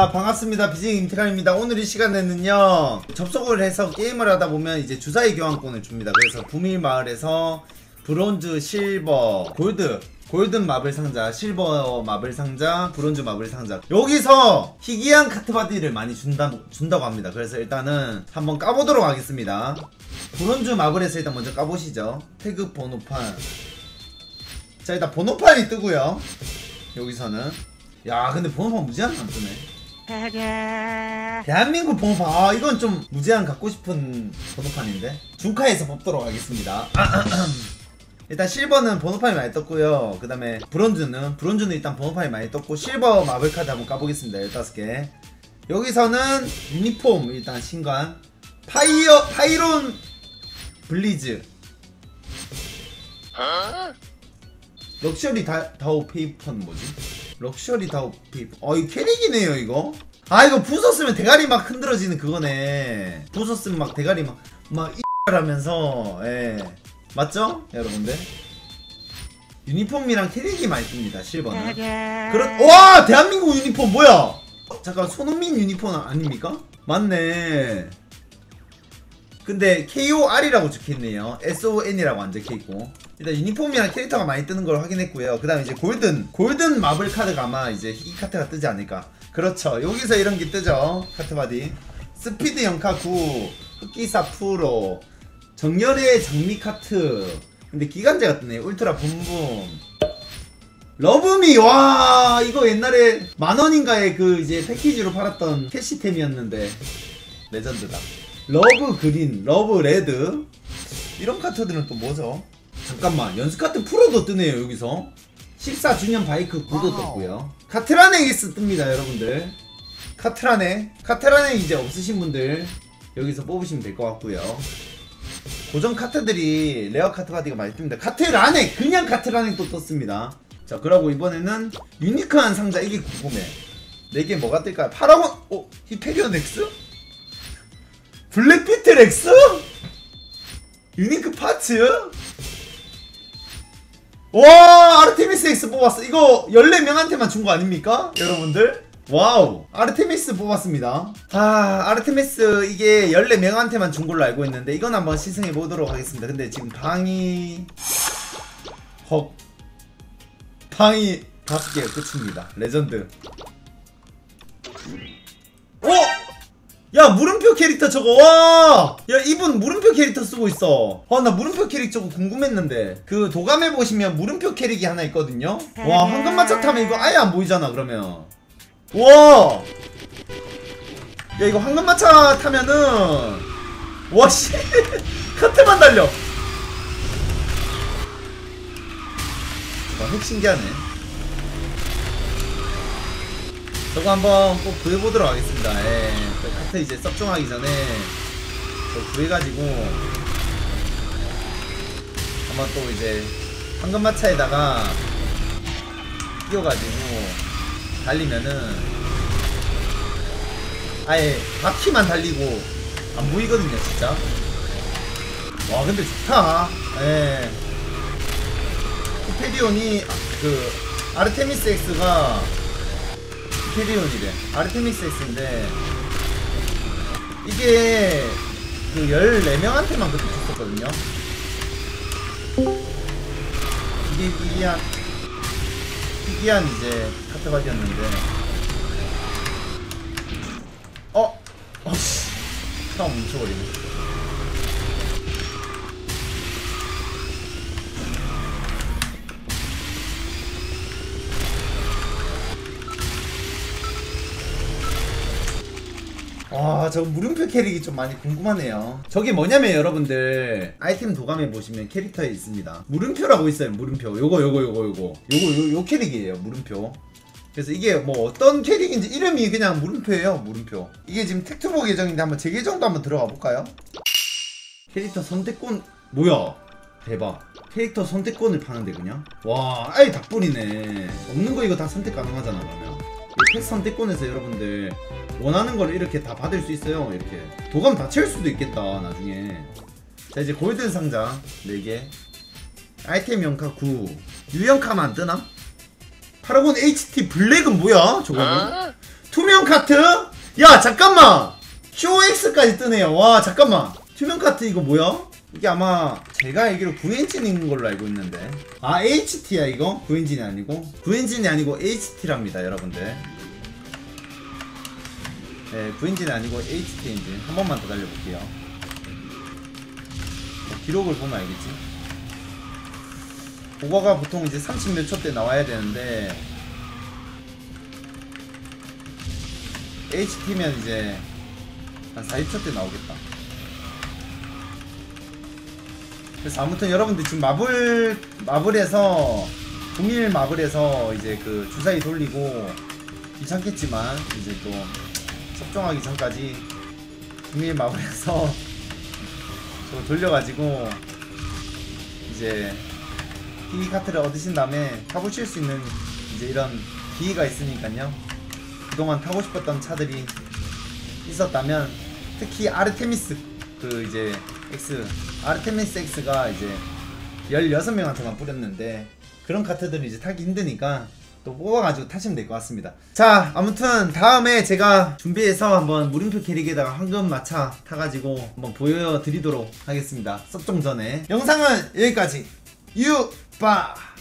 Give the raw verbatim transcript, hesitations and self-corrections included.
자, 반갑습니다. 비징 임태강입니다. 오늘 이 시간에는요, 접속을 해서 게임을 하다 보면 이제 주사위 교환권을 줍니다. 그래서 부밀마을에서 브론즈, 실버, 골드, 골든 마블 상자, 실버 마블 상자, 브론즈 마블 상자, 여기서 희귀한 카트바디를 많이 준다, 준다고 합니다. 그래서 일단은 한번 까보도록 하겠습니다. 브론즈 마블에서 일단 먼저 까보시죠. 태그 번호판. 자, 일단 번호판이 뜨고요. 여기서는 야, 근데 번호판 무제한 안 뜨네. 대한민국 번호판, 아, 이건 좀 무제한 갖고 싶은 번호판인데. 중카에서 뽑도록 하겠습니다. 일단 실버는 번호판이 많이 떴고요. 그 다음에 브론즈는 브론즈는 일단 번호판이 많이 떴고, 실버 마블 카드 한번 까보겠습니다. 열다섯 개. 여기서는 유니폼 일단 신관, 파이어 파이론 블리즈, 럭셔리 다, 다오 페이퍼는 뭐지? 럭셔리 다오 페이퍼. 어, 이 캐릭이네요 이거. 아, 이거 부쉈으면 대가리 막 흔들어지는 그거네. 부쉈으면 막 대가리 막 막 이라면서. 예, 맞죠 여러분들? 유니폼이랑 캐릭이 많이 뜹니다 실버는. 그렇. 와, 대한민국 유니폼 뭐야? 어, 잠깐, 손흥민 유니폼 아닙니까? 맞네. 근데 케이오알이라고 적혀있네요. 에스오엔이라고 안 적혀있고. 일단 유니폼이랑 캐릭터가 많이 뜨는 걸 확인했고요. 그 다음에 이제 골든 골든 마블 카드가 아마 이제 이 카트가 뜨지 않을까. 그렇죠, 여기서 이런 게 뜨죠. 카트바디 스피드 영카 구, 흑기사 프로, 정열의 장미 카트. 근데 기간제가 뜨네. 울트라 붐붐, 러브미. 와, 이거 옛날에 만원인가에 그 이제 패키지로 팔았던 캐시템이었는데 레전드다. 러브 그린, 러브 레드. 이런 카트들은 또 뭐죠? 잠깐만, 연습카트 프로도 뜨네요 여기서. 십사 주년 바이크 구도 떴고요. 카트라넥이스 뜹니다 여러분들. 카트라넥 카트라넥 이제 없으신 분들 여기서 뽑으시면 될 것 같고요. 고정 카트들이 레어 카트바디가 많이 뜹니다. 카트라넥, 그냥 카트라넥도 떴습니다. 자, 그러고 이번에는 유니크한 상자. 이게 궁금해. 네 개 뭐가 뜰까요? 파라곤, 어? 히페리온 X? 블랙피트 렉스? 유니크 파츠? 와, 아르테미스 X 뽑았어. 이거 열네 명한테만 준 거 아닙니까 여러분들? 와우, 아르테미스 뽑았습니다. 아, 아르테미스 이게 열네 명한테만 준 걸로 알고 있는데, 이건 한번 시승해 보도록 하겠습니다. 근데 지금 방이 헉 방이 다섯 개가 끝입니다. 레전드. 어? 야, 물음표 캐릭터 저거. 와, 야, 이분 물음표 캐릭터 쓰고 있어. 아, 나 물음표 캐릭 저거 궁금했는데. 그 도감에 보시면 물음표 캐릭이 하나 있거든요. 와, 황금마차 타면 이거 아예 안 보이잖아 그러면. 와, 야, 이거 황금마차 타면은 와, 씨. 카트만 달려. 와, 핵 신기하네. 저거 한번 꼭 구해보도록 하겠습니다. 예. 카트 이제 썩종하기 전에 저거 구해가지고 한번 또 이제 황금마차에다가 끼워가지고 달리면은 아예 바퀴만 달리고 안 보이거든요 진짜. 와, 근데 좋다. 예. 히페리온이 그 아르테미스 X가 히페리온이래. 아르테미스 X인데 이게 그 열네 명한테만 그렇게 줬었거든요. 이게 희귀한 희귀한 이제 카트바디였는데. 어? 어씨, 차 멈춰버리네. 와, 저 물음표 캐릭이 좀 많이 궁금하네요. 저게 뭐냐면 여러분들, 아이템 도감에 보시면 캐릭터에 있습니다. 물음표라고 있어요. 물음표. 요거 요거 요거 요거 요거 요, 요 캐릭이에요. 물음표. 그래서 이게 뭐 어떤 캐릭인지 이름이 그냥 물음표예요. 물음표. 이게 지금 텍투보 계정인데 한번 제 계정도 한번 들어가 볼까요? 캐릭터 선택권. 뭐야, 대박. 캐릭터 선택권을 파는데 그냥. 와, 아예 다 뿌리네. 없는 거 이거 다 선택 가능하잖아 그러면. 이 팩 선택권에서 여러분들 원하는 걸 이렇게 다 받을 수 있어요. 이렇게 도감 다 채울 수도 있겠다 나중에. 자, 이제 골든 상자 네 개, 아이템 영카 구, 유영카만 뜨나? 파라곤 에이치티 블랙은 뭐야 저거는? 투명 카트? 야 잠깐만 큐엑스까지 뜨네요. 와 잠깐만 투명 카트 이거 뭐야? 이게 아마 제가 알기로 구엔진인 걸로 알고 있는데 아 에이치티야 이거? 구엔진이 아니고? 구엔진이 아니고 에이치티랍니다 여러분들. 네 구엔진이 아니고 에이치티 엔진. 한 번만 더 달려볼게요. 뭐 기록을 보면 알겠지? 그거가 보통 이제 삼십 몇 초 때 나와야 되는데 에이치티면 이제 한 사십 초 때 나오겠다. 그래서 아무튼 여러분들 지금 마블 마블에서 동일 마블에서 이제 그 주사위 돌리고 귀찮겠지만 이제 또 접종하기 전까지 동일 마블에서 저거 돌려가지고 이제 기기 카트를 얻으신 다음에 타보실 수 있는 이제 이런 기기가 있으니까요. 그동안 타고 싶었던 차들이 있었다면 특히 아르테미스 그 이제 X 아르테미스 X가 이제 열여섯 명한테만 뿌렸는데 그런 카트들은 이제 타기 힘드니까 또 뽑아가지고 타시면 될 것 같습니다. 자 아무튼 다음에 제가 준비해서 한번 물음표 캐릭에다가 황금 마차 타가지고 한번 보여드리도록 하겠습니다. 썩 좀 전에 영상은 여기까지 유바